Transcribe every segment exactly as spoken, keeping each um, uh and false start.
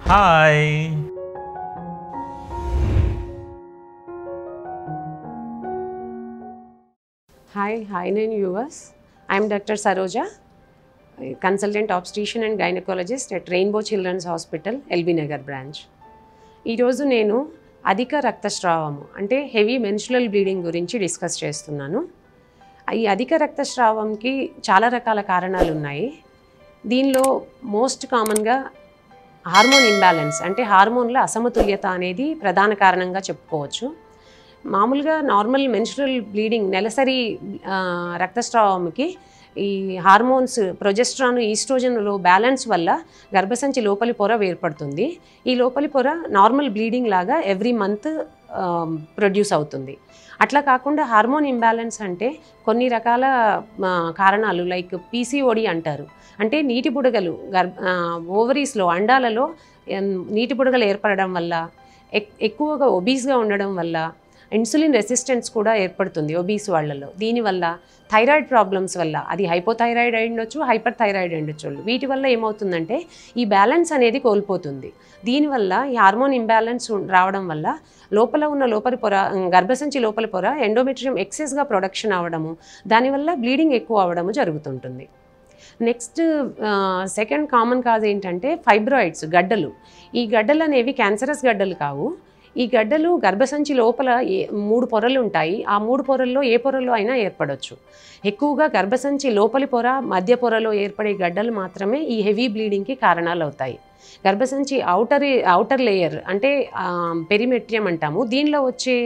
Hi. Hi, Hi nine viewers. I am Doctor Saroja, consultant obstetrician and gynecologist at Rainbow Children's Hospital, L B Nagar branch. ఈ రోజు నేను అధిక రక్తస్రావము అంటే heavy menstrual bleeding గురించి discuss చేస్తున్నాను. ఈ అధిక రక్తస్రావంకి చాలా రకాల కారణాలు ఉన్నాయి. దీనిలో మోస్ట్ కామన్గా హార్మోన్ ఇంబ్యాలెన్స్ అంటే హార్మోన్ల అసమతుల్యత అనేది ప్రధాన కారణంగా చెప్పుకోవచ్చు. మామూలుగా నార్మల్ మెన్స్ట్రువల్ బ్లీడింగ్ నెలసరి రక్తస్రావంకి ఈ హార్మోన్స్ ప్రొజెస్ట్రాన్ ఈస్ట్రోజన్లో బ్యాలెన్స్ వల్ల గర్భసంచి లోపలి పొర ఏర్పడుతుంది. ఈ లోపలి పొర నార్మల్ బ్లీడింగ్ లాగా ఎవ్రీ మంత్ ప్రొడ్యూస్ అవుతుంది. అట్లా కాకుండా హార్మోన్ ఇంబ్యాలెన్స్ అంటే కొన్ని రకాల కారణాలు లైక్ పీసీఓడి అంటారు. అంటే నీటి బుడగలు గర్భ ఓవరీస్లో అండాలలో నీటి బుడగలు ఏర్పడడం వల్ల, ఎక్కువగా ఒబీస్గా ఉండడం వల్ల ఇన్సులిన్ రెసిస్టెన్స్ కూడా ఏర్పడుతుంది ఒబీస్ వాళ్ళలో. దీనివల్ల థైరాయిడ్ ప్రాబ్లమ్స్ వల్ల, అది హైపోథైరాయిడ్ అయి ఉండొచ్చు, హైపర్ థైరాయిడ్ ఉండొచ్చు, వీటి వల్ల ఏమవుతుందంటే ఈ బ్యాలెన్స్ అనేది కోల్పోతుంది. దీనివల్ల ఈ హార్మోన్ ఇంబ్యాలెన్స్ రావడం వల్ల లోపల ఉన్న లోపలి పొర గర్భసంచి లోపలి పొర ఎండోమెట్రియం ఎక్సెస్గా ప్రొడక్షన్ అవ్వడము, దానివల్ల బ్లీడింగ్ ఎక్కువ అవ్వడము జరుగుతుంటుంది. నెక్స్ట్ సెకండ్ కామన్ కాజ్ ఏంటంటే ఫైబ్రాయిడ్స్, గడ్డలు. ఈ గడ్డలు అనేవి క్యాన్సరస్ గడ్డలు కావు. ఈ గడ్డలు గర్భసంచి లోపల ఏ మూడు పొరలు ఉంటాయి. ఆ మూడు పొరల్లో ఏ పొరలో అయినా ఏర్పడవచ్చు. ఎక్కువగా గర్భసంచి లోపలి పొర, మధ్య పొరలో ఏర్పడే గడ్డలు మాత్రమే ఈ హెవీ బ్లీడింగ్కి కారణాలు అవుతాయి. గర్భసంచి ఔటర్ ఔటర్ లేయర్ అంటే పెరిమెట్రియం అంటాము. దీనిలో వచ్చే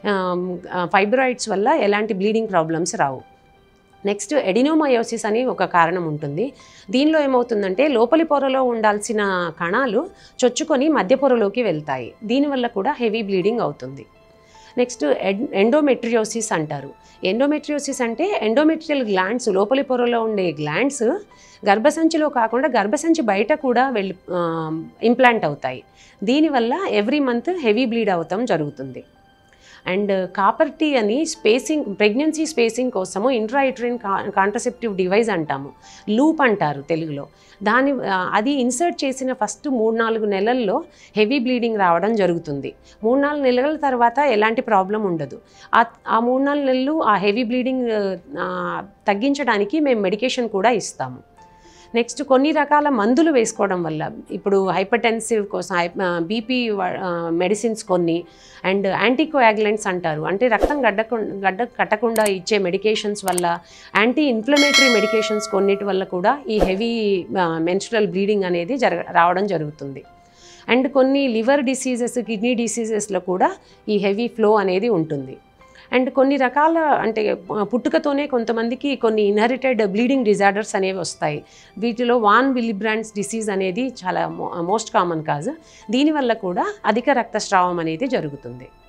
ఫైబ్రాయిడ్స్ వల్ల ఎలాంటి బ్లీడింగ్ ప్రాబ్లమ్స్ రావు. నెక్స్ట్ ఎడినోమయోసిస్ అని ఒక కారణం ఉంటుంది. దీనిలో ఏమవుతుందంటే లోపలి పొరలో ఉండాల్సిన కణాలు చొచ్చుకొని మధ్య పొరలోకి వెళ్తాయి. దీనివల్ల కూడా హెవీ బ్లీడింగ్ అవుతుంది. నెక్స్ట్ ఎండోమెట్రియోసిస్ అంటారు. ఎండోమెట్రియోసిస్ అంటే ఎండోమెట్రియల్ గ్లాండ్స్, లోపలి పొరలో ఉండే గ్లాండ్స్ గర్భసంచిలో కాకుండా గర్భసంచి బయట కూడా వెళ్ళి ఇంప్లాంట్ అవుతాయి. దీనివల్ల ఎవ్రీ మంత్ హెవీ బ్లీడ్ అవటం జరుగుతుంది. అండ్ కాపర్ టీ అని స్పేసింగ్ ప్రెగ్నెన్సీ స్పేసింగ్ కోసము ఇంట్రాయూటరైన్ కాంట్రసెప్టివ్ డివైస్ అంటాము, లూప్ అంటారు తెలుగులో. దాని అది ఇన్సర్ట్ చేసిన ఫస్ట్ మూడు నాలుగు నెలల్లో హెవీ బ్లీడింగ్ రావడం జరుగుతుంది. మూడు నాలుగు నెలల తర్వాత ఎలాంటి ప్రాబ్లం ఉండదు. ఆ మూడు నాలుగు నెలలు ఆ హెవీ బ్లీడింగ్ తగ్గించడానికి మేము మెడికేషన్ కూడా ఇస్తాము. నెక్స్ట్ కొన్ని రకాల మందులు వేసుకోవడం వల్ల, ఇప్పుడు హైపర్టెన్సివ్ కోసం బీపీ మెడిసిన్స్ కొన్ని, అండ్ యాంటీకోయాగులెంట్స్ అంటారు, అంటే రక్తం గడ్డకు గడ్డ కట్టకుండా ఇచ్చే మెడికేషన్స్ వల్ల, యాంటీ ఇన్ఫ్లమేటరీ మెడికేషన్స్ కొన్నిటి వల్ల కూడా ఈ హెవీ మెన్స్ట్రువల్ బ్లీడింగ్ అనేది జరగ రావడం జరుగుతుంది. అండ్ కొన్ని లివర్ డిసీజెస్, కిడ్నీ డిసీజెస్లో కూడా ఈ హెవీ ఫ్లో అనేది ఉంటుంది. అండ్ కొన్ని రకాల అంటే పుట్టుకతోనే కొంతమందికి కొన్ని ఇన్హెరిటెడ్ బ్లీడింగ్ డిజార్డర్స్ అనేవి వస్తాయి. వీటిలో వాన్ విల్లిబ్రాండ్స్ డిసీజ్ అనేది చాలా మోస్ట్ కామన్ కాజ్. దీనివల్ల కూడా అధిక రక్తస్రావం అనేది జరుగుతుంది.